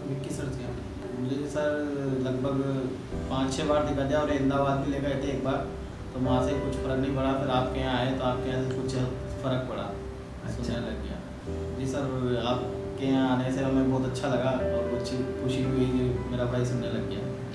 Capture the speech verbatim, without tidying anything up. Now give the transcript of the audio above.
Vicky sir से? मुझे sir लगभग पाँच छः बार दिखा दिया और अहमदाबाद भी ले गए थे एक बार, तो वहाँ से कुछ फ़र्क नहीं पड़ा। फिर आपके यहाँ आए तो आपके यहाँ से कुछ फ़र्क पड़ा, सुनने लग गया। जी सर, आपके यहाँ आने से हमें बहुत अच्छा लगा और अच्छी खुशी हुई कि मेरा भाई सुनने लग गया।